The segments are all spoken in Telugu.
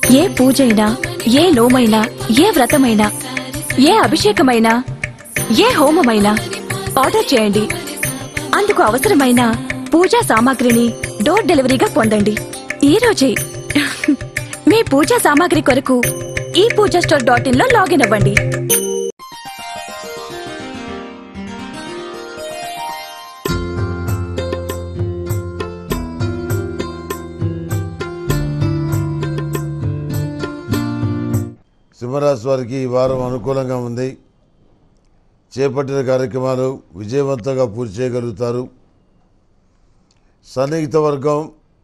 ఏ పూజైనా, ఏ నోమైనా, ఏ వ్రతమైనా, ఏ అభిషేకమైనా, ఏ హోమమైనా ఆర్డర్ చేయండి. అందుకు అవసరమైన పూజా సామాగ్రిని డోర్ డెలివరీగా పొందండి. ఈ రోజే మీ పూజా సామాగ్రి కొరకు ePoojaStore.in లో లాగిన్ అవ్వండి. సింహరాశి వారికి ఈ వారం అనుకూలంగా ఉంది. చేపట్టిన కార్యక్రమాలు విజయవంతంగా పూర్తి చేయగలుగుతారు. సన్నిహిత వర్గం,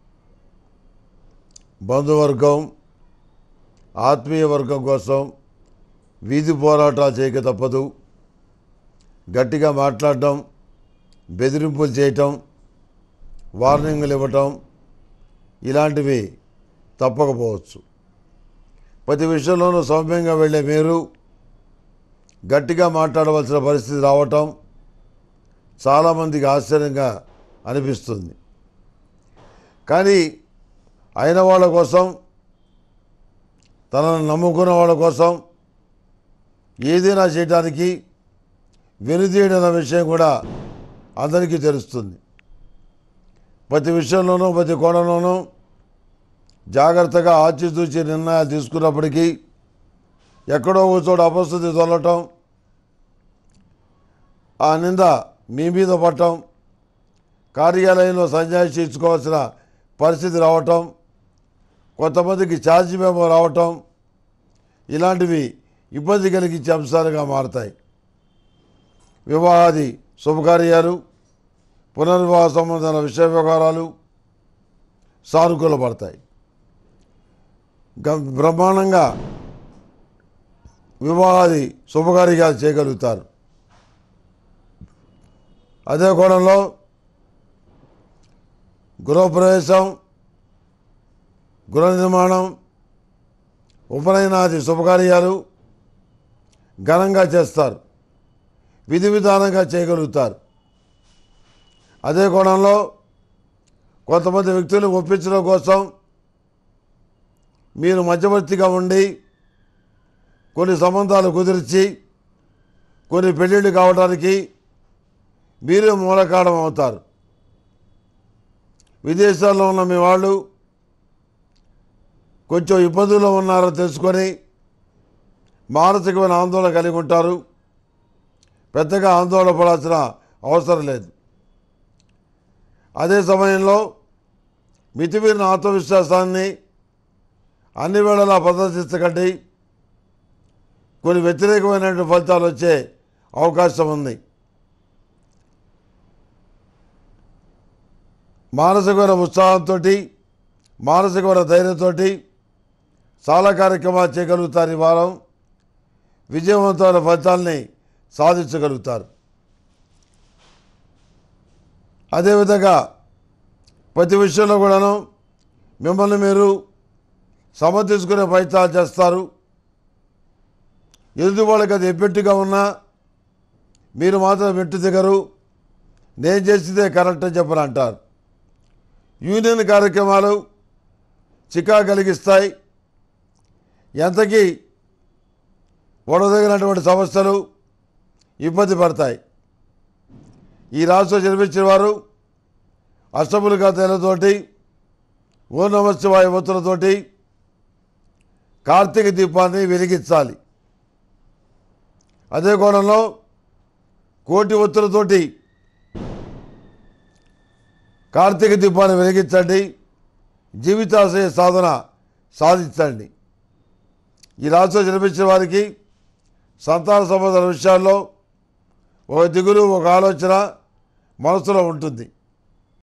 బంధువర్గం, ఆత్మీయ వర్గం కోసం వీధి పోరాటాలు చేయక తప్పదు. గట్టిగా మాట్లాడటం, బెదిరింపులు చేయటం, వార్నింగ్లు ఇవ్వటం ఇలాంటివి తప్పకపోవచ్చు. ప్రతి విషయంలోనూ సౌమ్యంగా వెళ్ళే మీరు గట్టిగా మాట్లాడవలసిన పరిస్థితి రావటం చాలామందికి ఆశ్చర్యంగా అనిపిస్తుంది. కానీ అయిన వాళ్ళ కోసం, తనను నమ్ముకున్న వాళ్ళ కోసం ఏదైనా చేయడానికి వెనుదీయడన్న విషయం కూడా అందరికీ తెలుస్తుంది. ప్రతి విషయంలోనూ, ప్రతి కోణంలోనూ జాగ్రత్తగా ఆచితూచి నిర్ణయాలు తీసుకున్నప్పటికీ ఎక్కడో ఒక చోట అపస్థితి తొలటం, ఆ నింద మీ మీద పడటం, కార్యాలయంలో సంజాయిషి ఇచ్చుకోవాల్సిన పరిస్థితి రావటం, కొంతమందికి ఛార్జ్ మెమో రావటం ఇలాంటివి ఇబ్బంది కలిగించే అంశాలుగా మారతాయి. వివాహాది శుభకార్యాలు, పునర్వివాహ సంబంధాల విషయ వ్యవహారాలు సానుకూలపడతాయి. బ్రహ్మాండంగా వివాహాది శుభకార్యాలు చేయగలుగుతారు. అదే కోణంలో గృహప్రవేశం, గృహ నిర్మాణం, ఉపనయనాది శుభకార్యాలు ఘనంగా చేస్తారు. విధి విధానంగా చేయగలుగుతారు. అదే కోణంలో కొంతమంది వ్యక్తులను ఒప్పించడం కోసం మీరు మధ్యవర్తిగా ఉండి కొన్ని సంబంధాలు కుదిర్చి కొన్ని పెళ్ళిళ్ళు కావడానికి మీరే మూలకారణం అవుతారు. విదేశాల్లో ఉన్న మీ వాళ్ళు కొంచెం ఇబ్బందుల్లో ఉన్నారో తెలుసుకొని మానసికమైన ఆందోళన కలిగి ఉంటారు. పెద్దగా ఆందోళన పడాల్సిన అవసరం లేదు. అదే సమయంలో మితిమీరిన ఆత్మవిశ్వాసాన్ని అన్ని వేళలా ప్రదర్శించకండి. కొన్ని వ్యతిరేకమైనటువంటి ఫలితాలు వచ్చే అవకాశం ఉంది. మానసికమైన ఉత్సాహంతో, మానసికమైన ధైర్యంతో చాలా కార్యక్రమాలు చేయగలుగుతారు. ఈ వారం విజయవంతమైన ఫలితాలని సాధించగలుగుతారు. అదేవిధంగా ప్రతి విషయంలో కూడాను మిమ్మల్ని మీరు సమర్థించుకునే ప్రయత్నాలు చేస్తారు. ఎదుటి వాళ్ళకి అది ఎబ్బెట్టుగా ఉన్నా మీరు మాత్రం మెట్టు దిగరు. నేను చేసేదే కరెక్ట్ అని చెప్పని అంటారు. యూనియన్ కార్యక్రమాలు చికా కలిగిస్తాయి. ఎంతకీ ఒడదగినటువంటి సమస్యలు ఇబ్బంది పడతాయి. ఈ రాశిలో జన్మించిన వారు అష్టములుగా తేలతోటి, ఓం నమః శివాయ ఒత్తులతోటి కార్తీక దీపాన్ని వెలిగించాలి. అదే కోణంలో కోటి ఒత్తులతోటి కార్తీక దీపాన్ని వెలిగించండి. జీవితాశయ సాధన సాధించండి. ఈ రాశిలో జన్మించిన వారికి సంతాన సంబంధాల విషయాల్లో ఒక దిగులు, ఒక ఆలోచన మనసులో ఉంటుంది.